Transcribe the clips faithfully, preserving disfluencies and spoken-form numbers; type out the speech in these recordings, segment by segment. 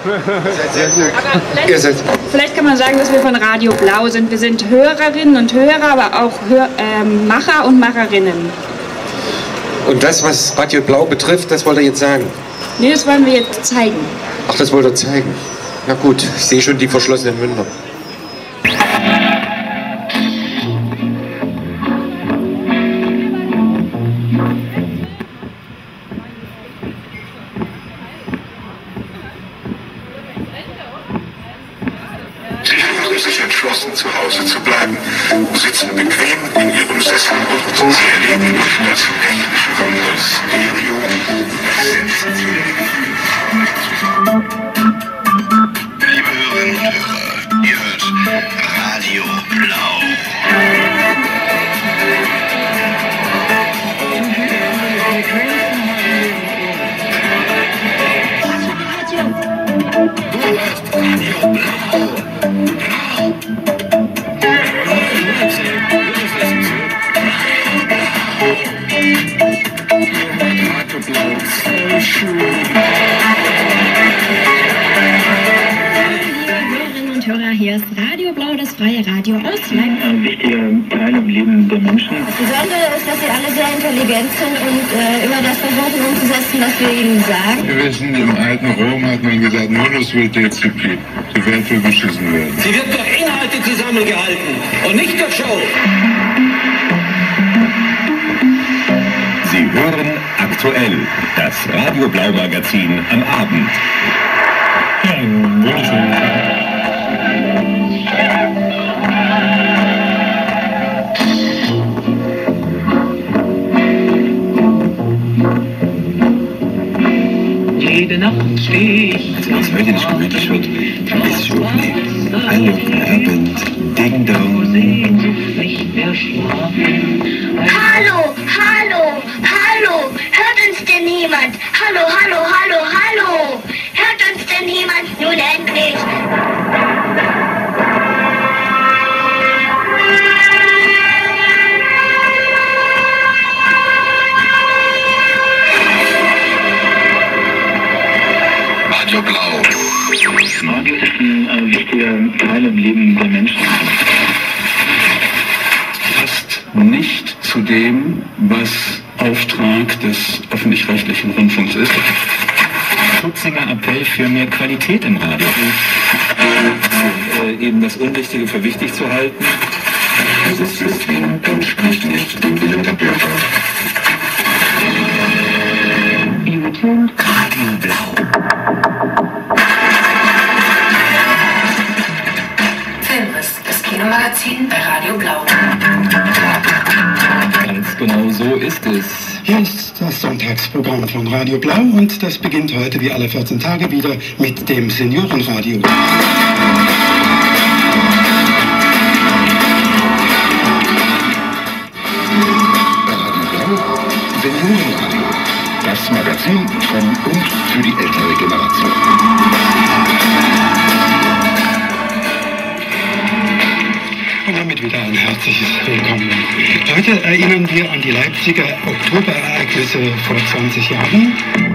Sehr gut. Aber vielleicht, vielleicht kann man sagen, dass wir von Radio Blau sind. Wir sind Hörerinnen und Hörer, aber auch Hör, äh, Macher und Macherinnen. Und das, was Radio Blau betrifft, das wollt ihr jetzt sagen? Nee, das wollen wir jetzt zeigen. Ach, das wollt ihr zeigen. Na gut, ich sehe schon die verschlossenen Münder. Sich entschlossen, zu Hause zu bleiben, sitzen bequem in ihrem Sessel und sie erleben das technische Wunder Stereo. Liebe Hörerinnen und Hörer, ihr hört Radio Blau. Du hörst Radio Blau. Hörerinnen und Hörer, hier ist Radio Blau, das freie Radio aus Leipzig. Ein wichtiger Teil im Leben der Menschen. Das Besondere ist, dass sie alle sehr intelligent sind und äh, immer das versuchen umzusetzen, was wir ihnen sagen. Wir wissen, im alten Rom hat man gesagt, Nulus wird Disziplin. Die Welt will beschissen werden. Sie wird durch Inhalte zusammengehalten und nicht durch Show. Sie hören aktuell das Radio Blau Magazin am Abend. Jede Nacht stehe ich. Wenn es heute nicht gemütlich wird, vergiss ich aufnehmen. Hallo, Abend, Ding Dong. Nicht mehr schlafen. Hallo, hallo, hallo, hört uns denn niemand? Hallo, hallo, hallo, hallo, hört uns denn niemand? Nun endlich. Radio Blau. Radio ist ein äh, wichtiger Teil im Leben der Menschen. Passt nicht zu dem, was Auftrag des öffentlich-rechtlichen Rundfunks ist. Schutziger Appell für mehr Qualität im Radio. Äh, eben das Unwichtige für wichtig zu halten. Dieses System entspricht nicht dem Willen der Bürger. Radio Blau. Filmriss, das Kinomagazin bei Radio Blau. Ganz genau so ist es. Hier ist das Sonntagsprogramm von Radio Blau und das beginnt heute wie alle vierzehn Tage wieder mit dem Seniorenradio. Seniorenradio. Das Magazin von und für die ältere Generation. Und damit wieder ein herzliches Willkommen. Heute erinnern wir an die Leipziger Oktoberereignisse vor zwanzig Jahren.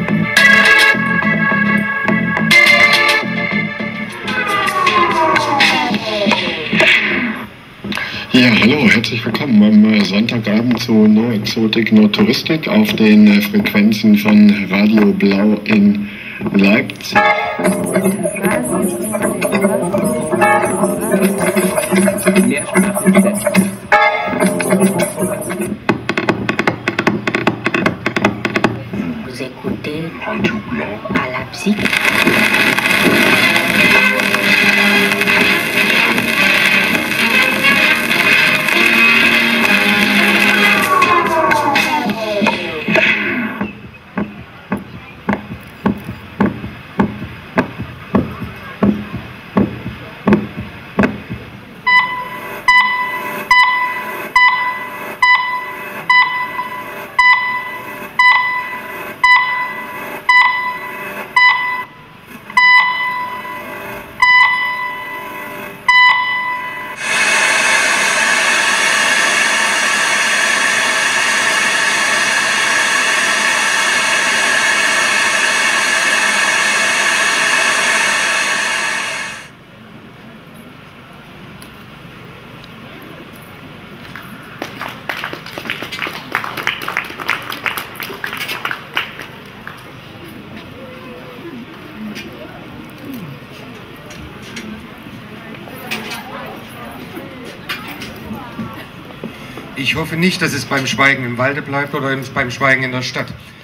Ja, hallo, herzlich willkommen am Sonntagabend zu No Exotik, No Touristik auf den Frequenzen von Radio Blau in Leipzig. Vous écoutez Radio Blau à Leipzig. Ich hoffe nicht, dass es beim Schweigen im Walde bleibt oder beim Schweigen in der Stadt.